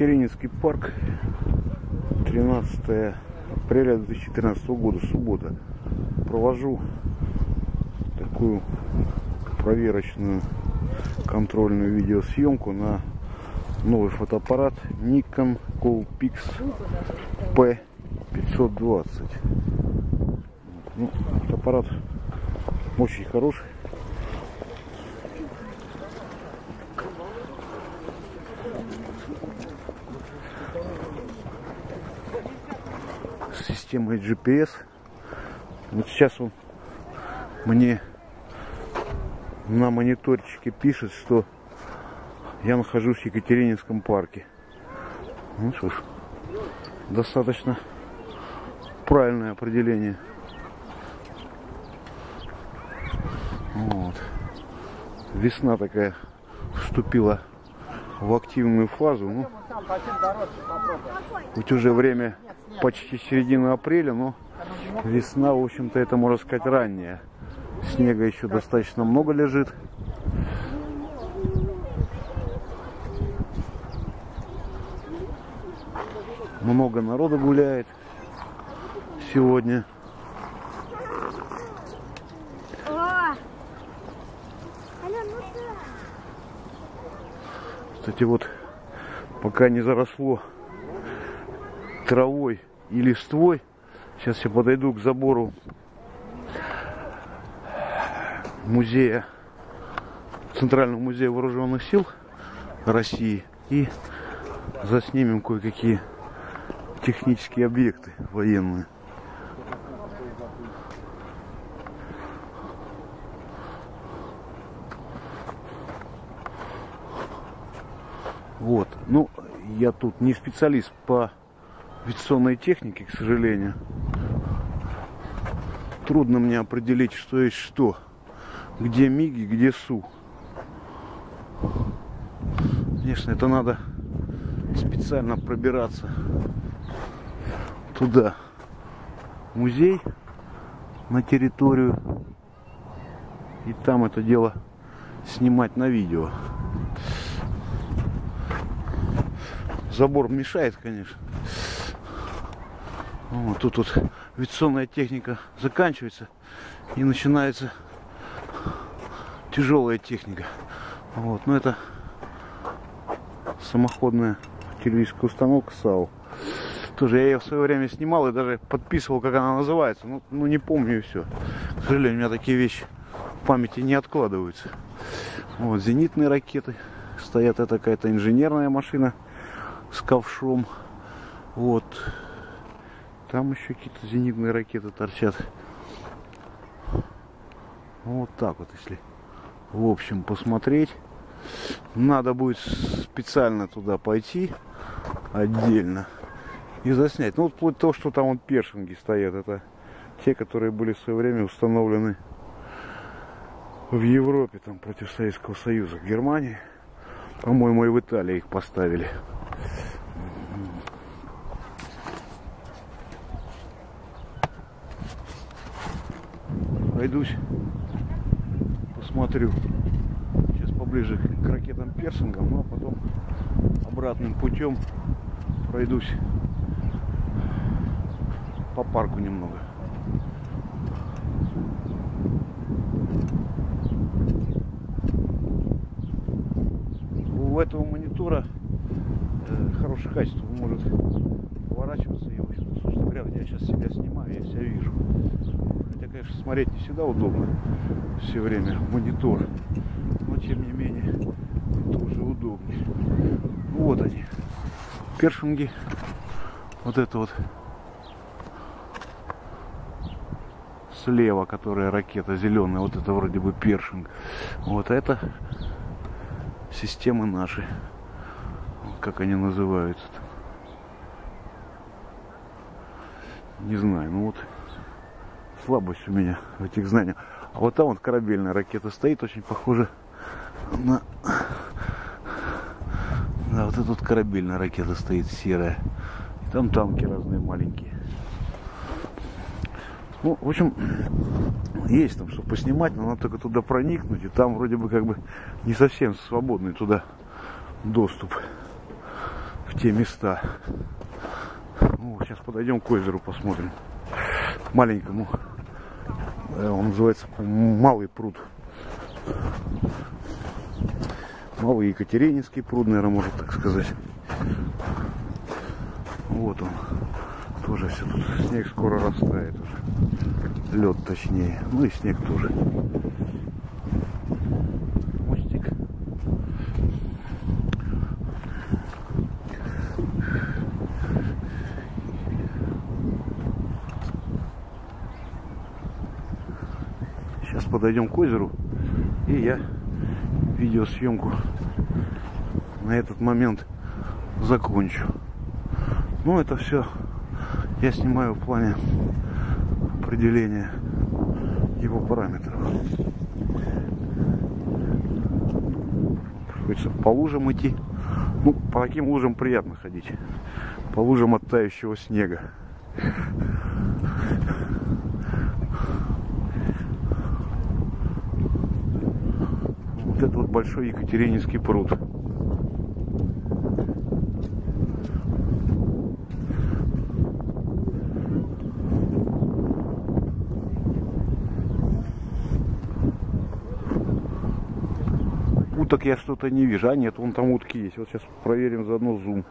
Екатерининский парк, 13 апреля 2013 года, суббота. Провожу такую проверочную контрольную видеосъемку на новый фотоаппарат Nikon Coolpix P520. Ну, фотоаппарат очень хороший. С системой GPS. Вот сейчас он мне на мониторчике пишет, что я нахожусь в Екатерининском парке. Ну что ж, достаточно правильное определение. Вот. Весна такая вступила в активную фазу. Ну, ведь уже время почти середина апреля, но весна, в общем-то, это, можно сказать, ранняя. Снега еще достаточно много лежит. Много народу гуляет сегодня. Кстати, вот пока не заросло травой и листвой, сейчас я подойду к забору музея, Центрального музея вооруженных сил России, и заснимем кое-какие технические объекты военные. Вот. Ну, я тут не специалист по авиационной технике, к сожалению. Трудно мне определить, что есть что. Где МиГи, где СУ. Конечно, это надо специально пробираться туда, в музей, на территорию, и там это дело снимать на видео. Забор мешает, конечно. Вот, тут вот авиационная техника заканчивается и начинается тяжелая техника. Вот, но это самоходная телевизионная установка САУ. Тоже я ее в свое время снимал и даже подписывал, как она называется. Ну не помню, и все. К сожалению, у меня такие вещи в памяти не откладываются. Вот, зенитные ракеты стоят. Это какая-то инженерная машина с ковшом. Вот. Там еще какие-то зенитные ракеты торчат. Вот так вот, если в общем посмотреть. Надо будет специально туда пойти отдельно и заснять. Ну вот вплоть до того, что там вот першинги стоят. Это те, которые были в свое время установлены в Европе, там, против Советского Союза, в Германии. По-моему, и в Италии их поставили. Пройдусь, посмотрю. Сейчас поближе к ракетам першингам, ну а потом обратным путем пройдусь по парку немного. У этого монитора хорошее качество, он может поворачиваться и, в общем-то, собственно говоря, я сейчас себя снимаю, я себя вижу. Хотя, конечно, смотреть не всегда удобно все время в монитор, но тем не менее тоже удобнее. Вот они, першинги. Вот это вот слева, которая ракета зеленая, вот это вроде бы першинг. Вот это системы наши, как они называются-то, не знаю. Ну вот слабость у меня в этих знаниях. А вот там вот корабельная ракета стоит, очень похоже на... Да, вот эта вот корабельная ракета стоит, серая. И там танки разные маленькие. Ну, в общем, есть там что поснимать, но надо только туда проникнуть. И там вроде бы как бы не совсем свободный туда доступ. в те места. Ну, сейчас подойдем к озеру, посмотрим. К маленькому. Он называется Малый пруд. Малый Екатерининский пруд, наверное, можно так сказать. Вот он. Тоже все тут. Снег скоро растает уже. Лед точнее. Ну и снег тоже. Мостик. Сейчас подойдем к озеру, и я видеосъемку на этот момент закончу. Ну, это все я снимаю в плане определения его параметров. Приходится по лужам идти. Ну, по таким лужам приятно ходить. По лужам от тающего снега. Вот это вот большой Екатерининский пруд. Уток я что-то не вижу. А нет, вон там утки есть. Вот сейчас проверим заодно зум.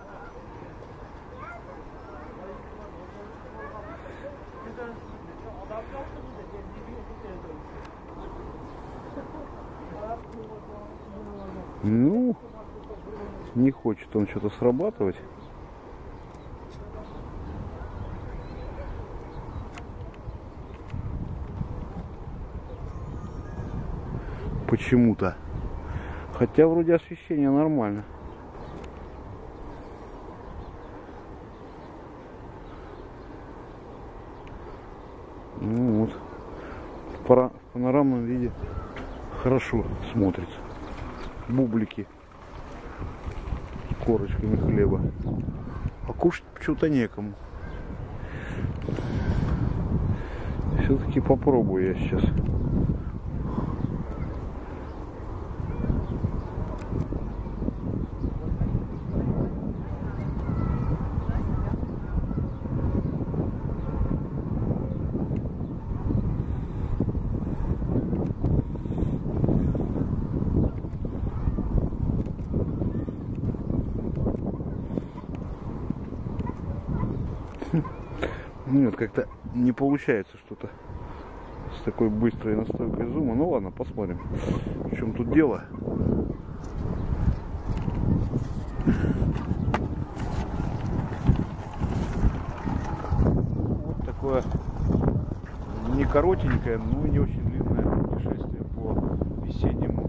Ну, не хочет он что-то срабатывать. Почему-то. Хотя вроде освещение нормально. Ну вот. В панорамном виде хорошо смотрится. Бублики с корочками хлеба. А кушать почему-то некому. Все-таки попробую я сейчас. Нет, как-то не получается что-то с такой быстрой настройкой зума. Ну ладно, посмотрим, в чем тут дело. Вот такое не коротенькое, но и не очень длинное путешествие по весеннему